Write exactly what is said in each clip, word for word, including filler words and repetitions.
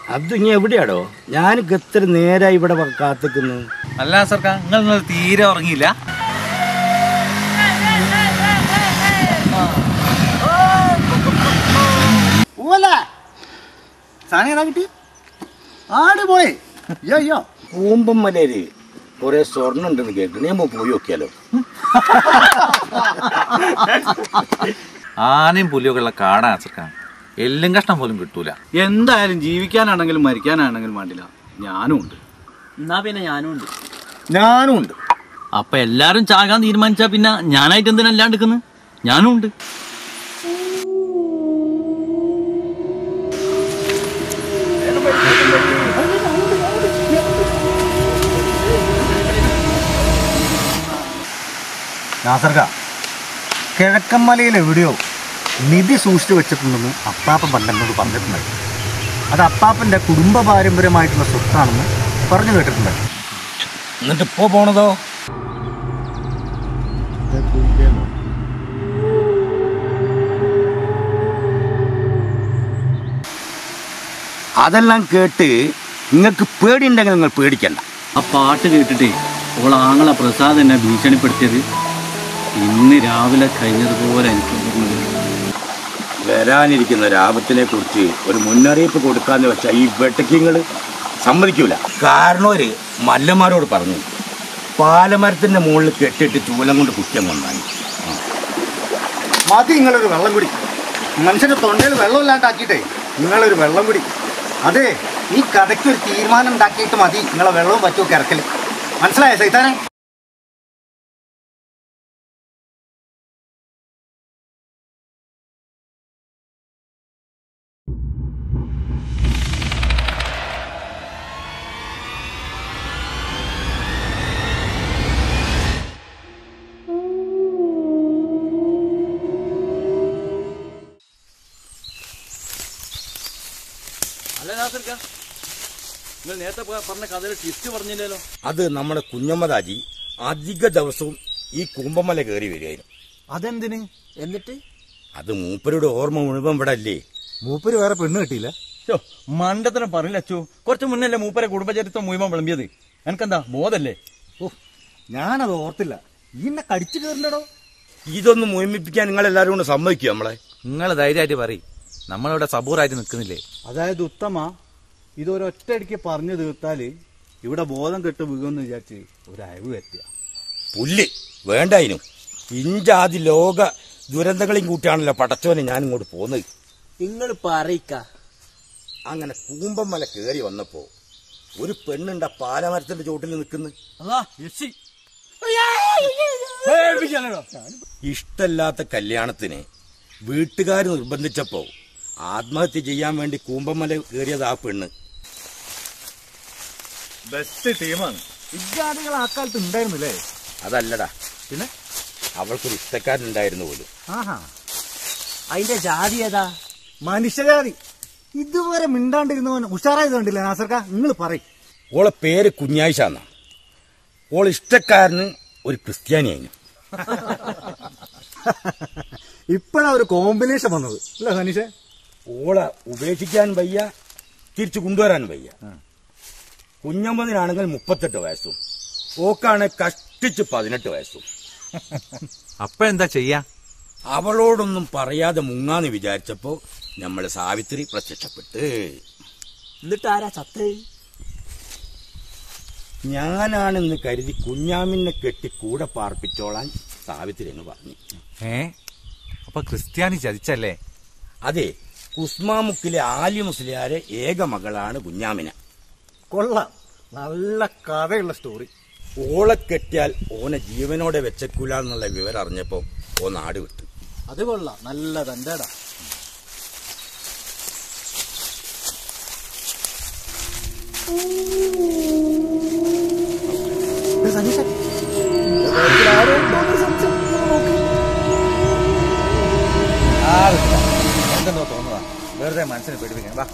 അത് ഇനി എവിടെയാടോ? ഞാനൊക്കെ എത്ര നേരായി ഇവിടെ കാത്തിക്കുന്നു. അല്ല സർക്കാർ, നിങ്ങൾ തീരെ ഉറങ്ങിയില്ല? കൂമ്പമ്മലേര് കുറെ സ്വർണ്ണം ഉണ്ടെന്ന് കേൾക്കുന്നു. ഞാൻ പോയി നോക്കിയാലോ? ആനയും പുലിയൊക്കെയുള്ള കാടാ സർക്കാർ, എല്ലും കഷ്ണം പോലും കിട്ടൂല. എന്തായാലും ജീവിക്കാനാണെങ്കിലും മരിക്കാനാണെങ്കിലും വേണ്ടില്ല, ഞാനും ഉണ്ട്. എന്നാ പിന്നെ ഞാനും ഉണ്ട്. ഞാനും ഉണ്ട്. അപ്പൊ എല്ലാരും ചാകാൻ തീരുമാനിച്ചാ പിന്നെ ഞാനായിട്ട് എന്തിനാ അല്ലാണ്ട് എടുക്കുന്നത്? ഞാനും ഉണ്ട്. നാസർക്ക, കിഴക്കമ്മലയിൽ എവിടെയോ നിധി സൂക്ഷിച്ചു വെച്ചിട്ടുണ്ടെന്ന് അപ്പാപ്പൻ പണ്ടെന്നോട് പറഞ്ഞിട്ടുണ്ടായി. അത് അപ്പാപ്പൻ്റെ കുടുംബ പാരമ്പര്യമായിട്ടുള്ള സ്വത്താണെന്ന് പറഞ്ഞു കേട്ടിട്ടുണ്ട്. എന്നിട്ട് ഇപ്പോ പോണതോ? അതെല്ലാം കേട്ട് നിങ്ങൾക്ക് പേടിയുണ്ടെങ്കിൽ നിങ്ങൾ പേടിക്കണ്ട. ആ പാട്ട് കേട്ടിട്ടേ ഓൾ ആങ്ങളെ പ്രസാദ് എന്നെ ഭീഷണിപ്പെടുത്തിയത് ഇന്ന് രാവിലെ കഴിഞ്ഞതുപോലെ എനിക്ക് വരാനിരിക്കുന്ന ലാഭത്തിനെ കുറിച്ച് ഒരു മുന്നറിയിപ്പ് കൊടുക്കാന്ന് വെച്ചാൽ ഈ വെട്ടക്കിങ്ങൾ സമ്മതിക്കൂല. കാരണം ഒരു മല്ലന്മാരോട് പറഞ്ഞു, പാലമരത്തിന്റെ മുകളിൽ കെട്ടിട്ട് ചൂലം കൊണ്ട് കുറ്റം കൊണ്ടാണ്. മതി നിങ്ങളൊരു വെള്ളം കുടി. മനുഷ്യന്റെ തൊണ്ടയിൽ വെള്ളമില്ലാണ്ടാക്കിയിട്ടേ നിങ്ങളൊരു വെള്ളം കുടി. അതെ, ഈ കഥയ്ക്ക് ഒരു തീരുമാനം ഉണ്ടാക്കിയിട്ട് മതി നിങ്ങളെ വെള്ളവും പറ്റുമൊക്കെ ഇറക്കൽ. മനസ്സിലായോ സൈതാനെ? നിങ്ങൾ നേരത്തെ പറഞ്ഞ കഥയിൽ ട്വിസ്റ്റ് പറഞ്ഞില്ലല്ലോ. അത് നമ്മുടെ കുഞ്ഞമ്മദാജി അധിക ദിവസവും ഈ കൂമ്പമല കയറി വരികയായിരുന്നു. അതെന്തിന്? എന്നിട്ട് അത് മൂപ്പരുടെ ഓർമ്മ മുഴുവൻ ഇവിടെ അല്ലേ. മൂപ്പര് വേറെ പെണ്ണ് കിട്ടിയില്ല? മണ്ടത്തരം പറയില്ല അച്ചു. കുറച്ച് മുന്നല്ലേ മൂപ്പരെ കുടുംബചരിത്രം മുഴുവൻ വിളമ്പിയത്. എനിക്കെന്താ ബോധല്ലേ? ഓ, ഞാനത് ഓർത്തില്ല. ഈന്നെ കടിച്ചു കയറിണ്ടോ? ഇതൊന്നും മുഴുമിപ്പിക്കാൻ നിങ്ങൾ എല്ലാവരും കൊണ്ട് സമ്മതിക്കുക നമ്മളെ? നിങ്ങൾ ധൈര്യമായിട്ട് പറയും, നമ്മളിവിടെ സബൂറായിട്ട് നിൽക്കുന്നില്ലേ? അതായത് ഉത്തമ, ഇതൊരൊറ്റയടിക്ക് പറഞ്ഞു തീർത്താല് ഇവിടെ ബോധം കെട്ട് വീകുമെന്ന് വിചാരിച്ച് ഒരു അയവ് എത്തിയ പുല്ല് വേണ്ടായിനും. ഇഞ്ചാതി ലോക ദുരന്തങ്ങളെയും കൂട്ടിയാണല്ലോ പടച്ചോനെ ഞാൻ ഇങ്ങോട്ട് പോന്നത്. നിങ്ങൾ പറയിക്ക. അങ്ങനെ കൂമ്പമല കയറി വന്നപ്പോ ഒരു പെണ്ണുണ്ട പാലമരത്തിന്റെ ചോട്ടിൽ നിൽക്കുന്നു. ഇഷ്ടല്ലാത്ത കല്യാണത്തിന് വീട്ടുകാർ നിർബന്ധിച്ചപ്പോ ആത്മഹത്യ ചെയ്യാൻ വേണ്ടി കൂമ്പമല കയറിയത് ആ പെണ്ണ്. ബെസ്റ്റ് ടീമാണ്. ഇജാതികൾ ആ കാലത്ത് ഉണ്ടായിരുന്നില്ലേ? അതല്ലടാ, പിന്നെ അവൾക്കൊരു ഇഷ്ടക്കാരനുണ്ടായിരുന്നു പോലും. ആഹാ, അതിന്റെ ജാതി ഏതാ? മനുഷ്യജാതി. ഇതുവരെ മിണ്ടാണ്ടിരുന്നവൻ ഉഷാറായത് കണ്ടില്ല നാസർക്ക? നിങ്ങൾ പറയും. ഓളെ പേര് കുഞ്ഞായിഷ എന്നാ. ഓൾ ഇഷ്ടക്കാരന് ഒരു ക്രിസ്ത്യാനിയായിരുന്നു. ഇപ്പഴാ ഒരു കോമ്പിനേഷൻ വന്നത് അല്ല ഹനീഷ? ഓളെ ഉപേക്ഷിക്കാൻ വയ്യ, തിരിച്ചു കൊണ്ടുവരാൻ വയ്യ. കുഞ്ഞമ്മദിനാണെങ്കിൽ മുപ്പത്തെട്ട് വയസ്സും ഓക്കാണ് കഷ്ടിച്ച് പതിനെട്ട് വയസ്സും. അപ്പൊ എന്താ ചെയ്യാ? അവളോടൊന്നും പറയാതെ മുങ്ങാന്ന് വിചാരിച്ചപ്പോ നമ്മള് സാവിത്രി പ്രത്യക്ഷപ്പെട്ട്. എന്നിട്ട് ആരാ ചത്ത്? ഞാനാണെന്ന് കരുതി കുഞ്ഞാമിനെ കെട്ടി കൂടെ പാർപ്പിച്ചോളാൻ സാവിത്രി എന്ന് പറഞ്ഞു. ഏ അപ്പൊ ക്രിസ്ത്യാനി ചതിച്ചല്ലേ? അതെ, കുസ്മാമുക്കിലെ ആലി മുസ്ലിയാരെ ഏക മകളാണ് കുഞ്ഞാമിന. കൊള്ളാം, നല്ല കഥയുള്ള സ്റ്റോറി. ഓളെ കെട്ടിയാൽ ഓനെ ജീവനോടെ വെച്ചക്കൂല എന്നുള്ള വിവരം അറിഞ്ഞപ്പോ ഓ നാട് വിട്ടു. അത് കൊള്ളാം, നല്ല തന്റെടാ. എന്തെന്നോ തോന്നുന്നതാ, വെറുതെ മനസ്സിനെ പേടിപ്പിക്കാൻ. വാ.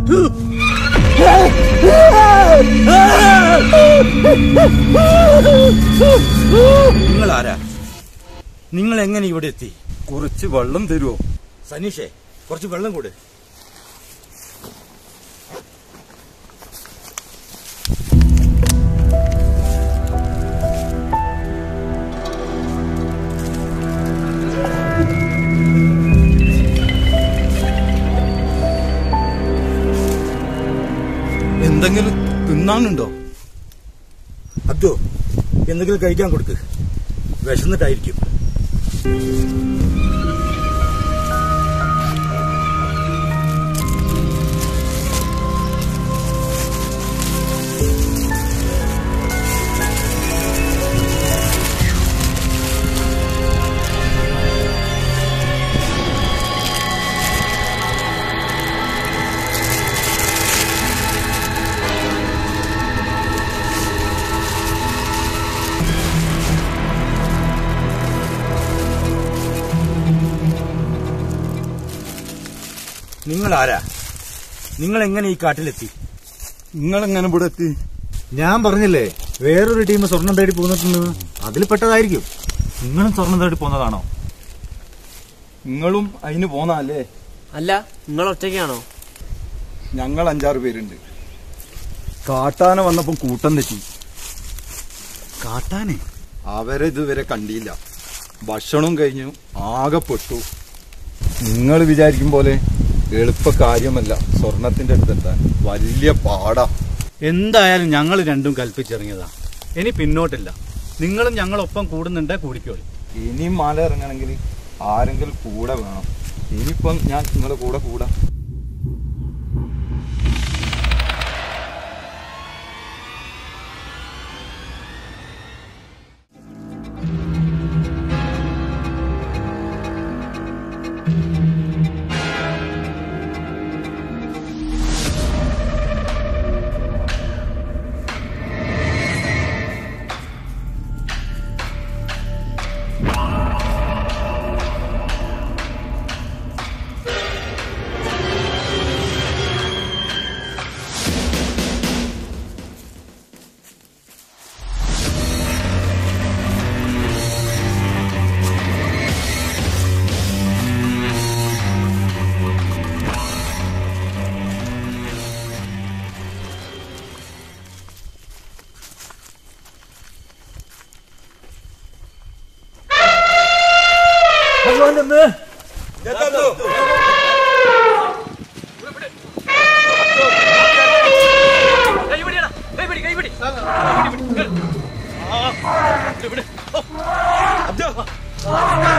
നിങ്ങൾ ആരാ? നിങ്ങൾ എങ്ങനെ ഇവിടെ എത്തി? കുറച്ച് വെള്ളം തരുമോ? സനീഷേ, കുറച്ച് വെള്ളം കൂടെ. എന്തെങ്കിലും തിന്നാനുണ്ടോ? അബ്ദു, എന്തെങ്കിലും കഴിക്കാൻ കൊടുക്ക്. വിശന്നിട്ടായിരിക്കും. നിങ്ങൾ ആരാ? നിങ്ങൾ എങ്ങനെ ഈ കാട്ടിലെത്തി? നിങ്ങൾ എങ്ങനെ ഇവിടെ എത്തി? ഞാൻ പറഞ്ഞില്ലേ, വേറൊരു ടീം സ്വർണം തേടി പോന്നിട്ടുണ്ടെന്ന്. അതിൽ പെട്ടതായിരിക്കും. നിങ്ങളും സ്വർണം തേടി പോന്നതാണോ? നിങ്ങളും അതിന് പോന്നല്ലേ? അല്ല, നിങ്ങൾ ഒറ്റയ്ക്കാണോ? ഞങ്ങൾ അഞ്ചാറ് പേരുണ്ട്. കാട്ടാന വന്നപ്പം കൂട്ടം തെറ്റി. കാട്ടാനെ? അവരെ ഇതുവരെ കണ്ടില്ല. ഭക്ഷണം കഴിഞ്ഞു ആകെ പെട്ടു. നിങ്ങൾ വിചാരിക്കും പോലെ എളുപ്പ കാര്യമല്ല സ്വർണത്തിന്റെ അടുത്തെത്താൻ. വലിയ പാടാ. എന്തായാലും ഞങ്ങൾ രണ്ടും കൽപ്പിച്ചിറങ്ങിയതാ. ഇനി പിന്നോട്ടില്ല. നിങ്ങളും ഞങ്ങളൊപ്പം കൂടുന്നുണ്ടേ കൂടിക്കോളി. ഇനി മല ഇറങ്ങണമെങ്കിൽ ആരെങ്കിലും കൂടെ വേണം. ഇനിയിപ്പം ഞാൻ നിങ്ങളുടെ കൂടെ കൂടാ. അബ്ദു